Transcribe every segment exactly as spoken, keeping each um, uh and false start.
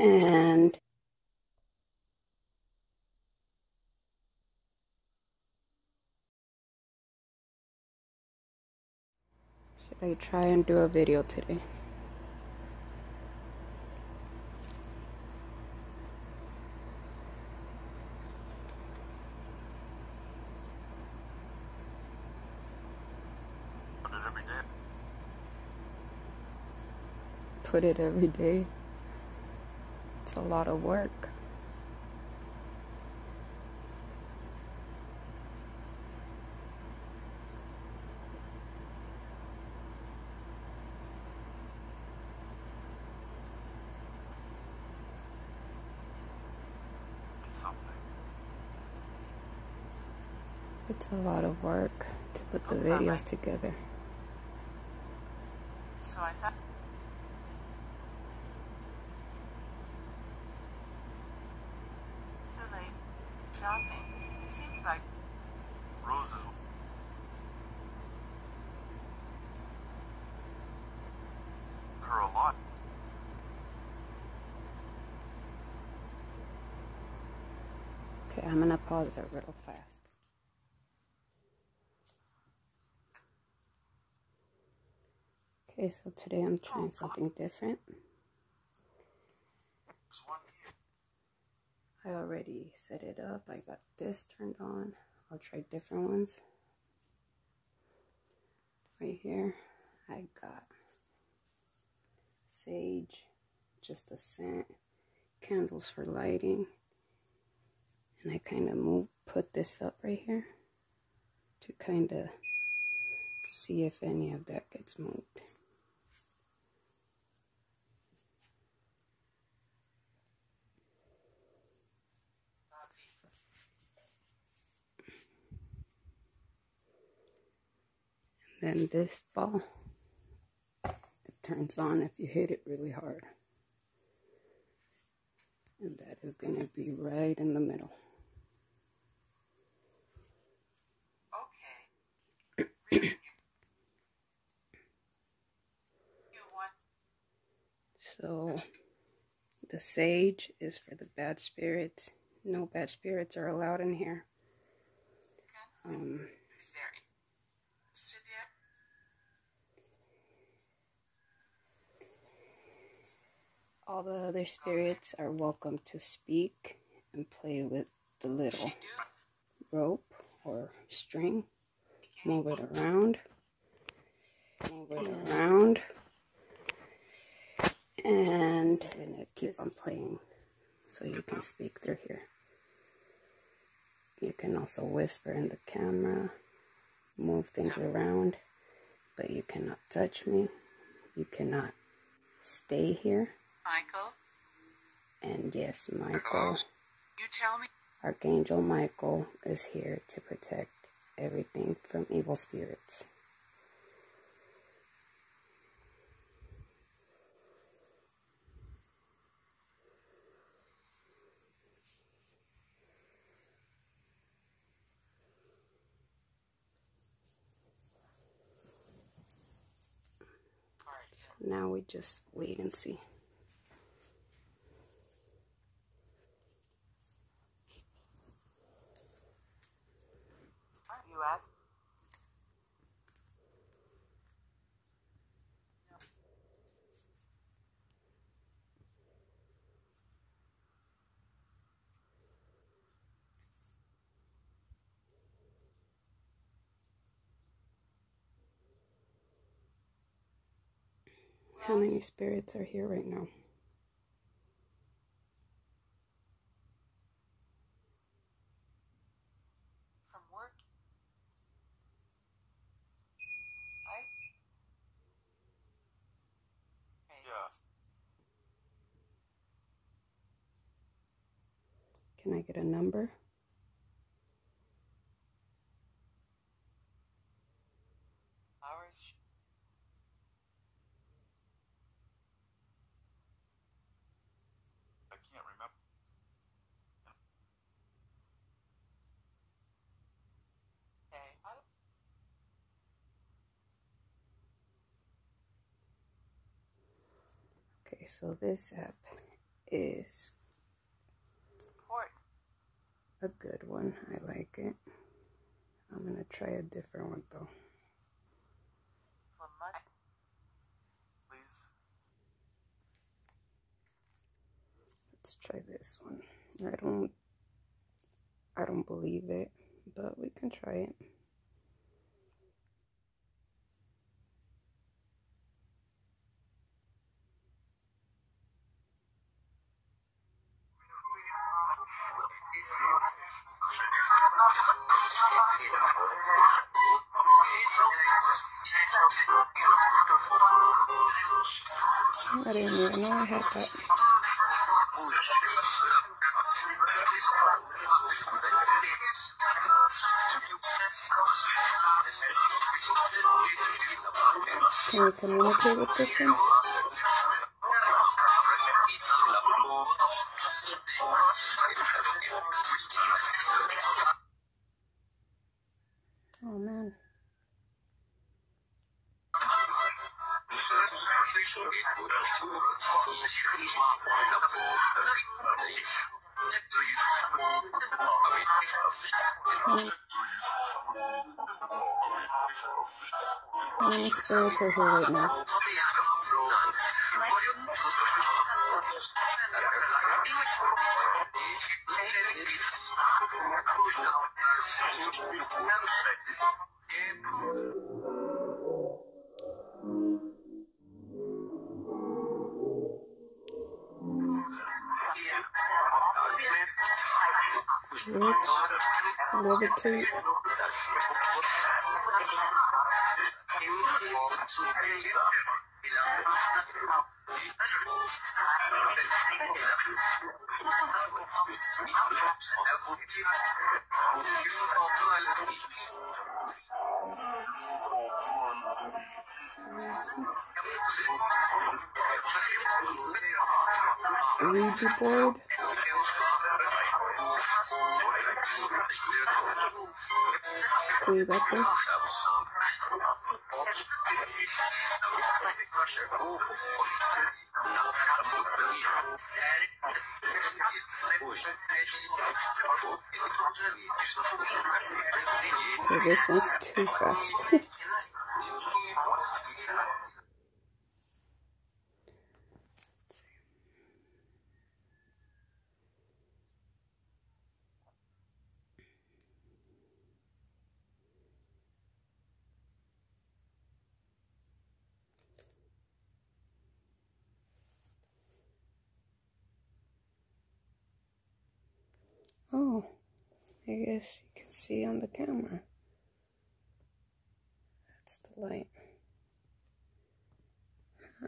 And should I try and do a video today? Put it every day. It's a lot of work. It's a lot of work to put the videos together. So I thought too late shopping. Seems like roses. Her a lot. Okay, I'm gonna pause it real fast. Okay, so today I'm trying something different. I already set it up. I got this turned on. I'll try different ones. Right here, I got sage, just a scent, candles for lighting. And I kind of move, put this up right here to kind of see if any of that gets moved. Then this ball, it turns on if you hit it really hard. And that is going to be right in the middle. Okay. So the sage is for the bad spirits. No bad spirits are allowed in here. Um, all the other spirits are welcome to speak and play with the little rope or string. Move it around. Move it around. And it's gonna keep on playing so you can speak through here. You can also whisper in the camera, move things around, but you cannot touch me. You cannot stay here. Michael? And yes, Michael, You tell me. Archangel Michael is here to protect everything from evil spirits. So now we just wait and see. You asked. How many spirits are here right now? From work? I? Yes. Can I get a number? Hours? I can't remember. Okay. I don't... Okay, so this app is Port. a good one. I like it. I'm gonna try a different one though. For money. Please. Let's try this one. I don't I don't believe it, but we can try it. I didn't even know I had that. Can you communicate with this one? Oh man. How many spirits are here right now? Rich, levitate. The Ouija board. Can we get there? Okay, this one's too fast. Oh, I guess you can see on the camera. That's the light. Huh.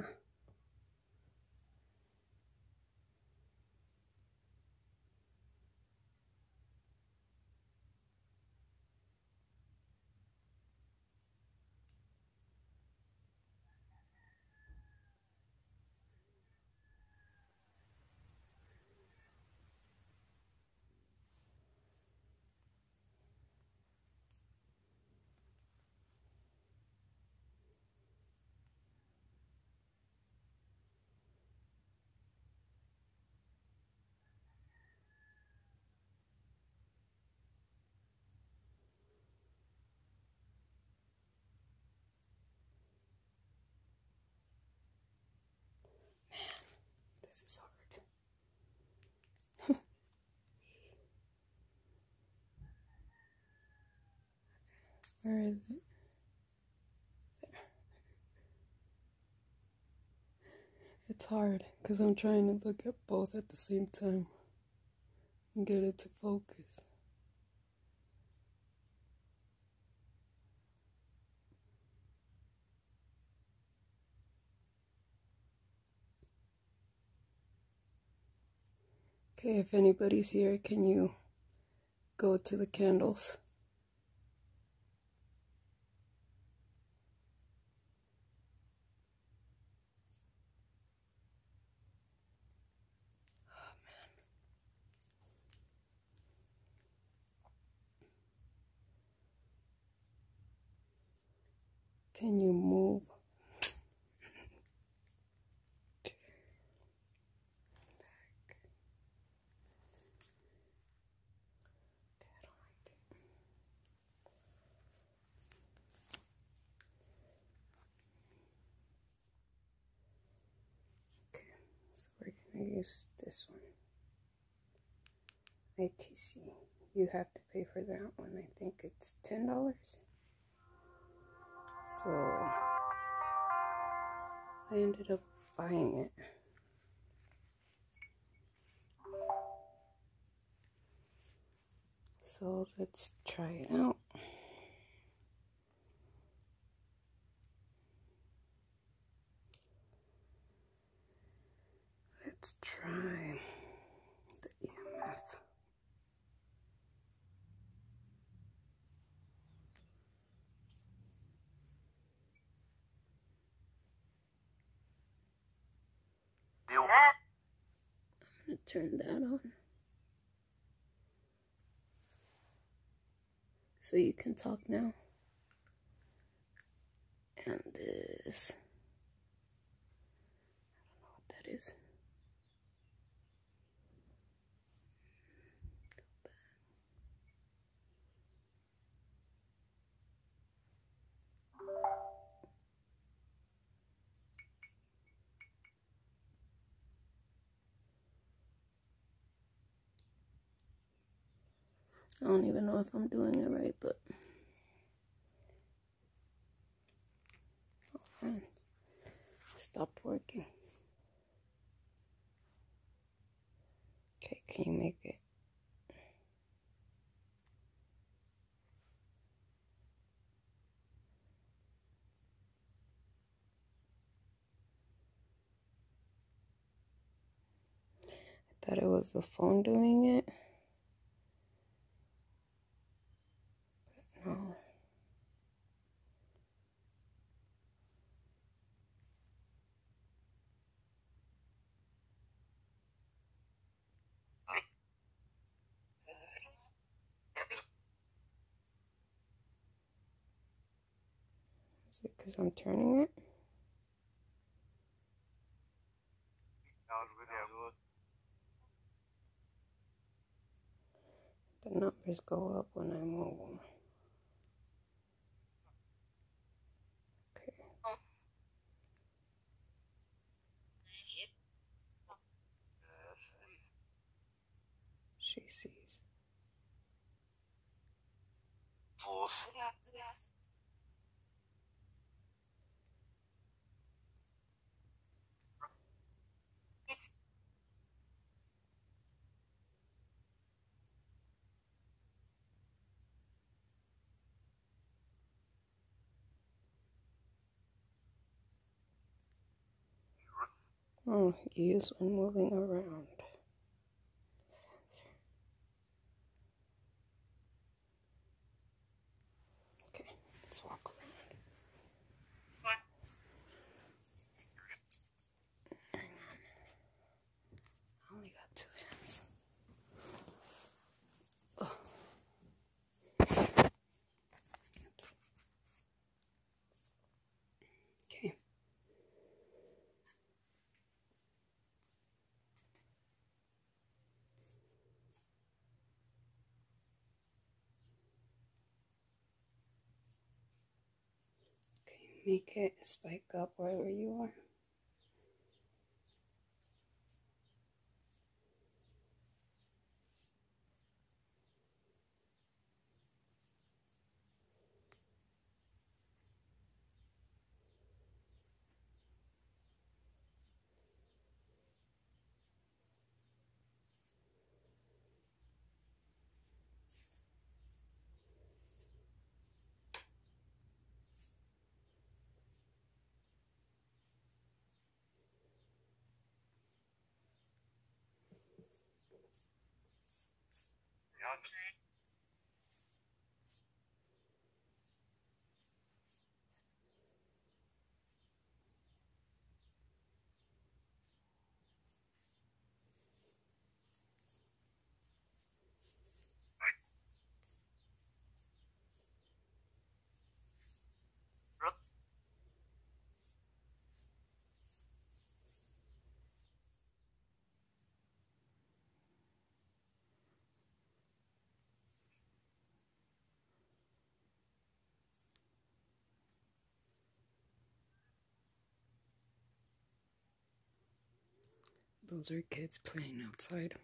This is hard. Where is it? There. It's hard because I'm trying to look at both at the same time and get it to focus. Okay, if anybody's here, can you go to the candles? Oh man. Can you move? use this one. I T C. You have to pay for that one. I think it's ten dollars. So I ended up buying it. So let's try it out. Let's try the E M F. I'm gonna turn that on so you can talk now. And this, I don't know what that is. I don't even know if I'm doing it right, but oh, fine. Stopped working. Okay, can you make it? I thought it was the phone doing it. But no. Is it because I'm turning it? The numbers go up when I move them. Okay. She sees. Oh, use when moving around. Okay, let's walk around. Hang on. I only got two hands. Oh. Okay. Make it spike up wherever you are. Those are kids playing outside.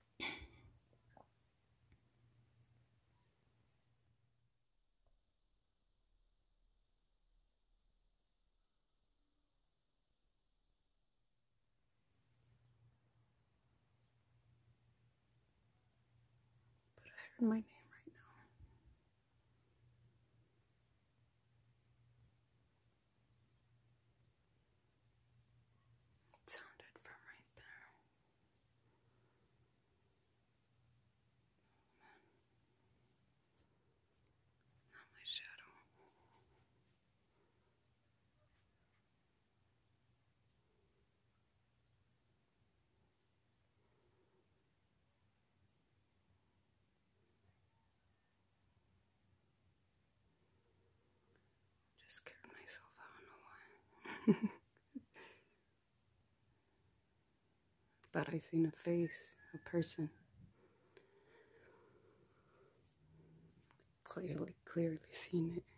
But I heard my name right now. It sounded from right there. Not my shadow. Just scared myself. I don't know why. Thought I seen a face, a person. Clearly, clearly seen it.